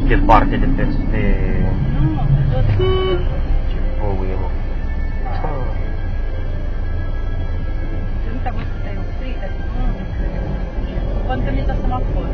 departe de peste... Nu, tot. Ce băuie, mă. Nu te-am văzut că te-ai oprit, adică nu, că... Poate mi-a dat seama acolo.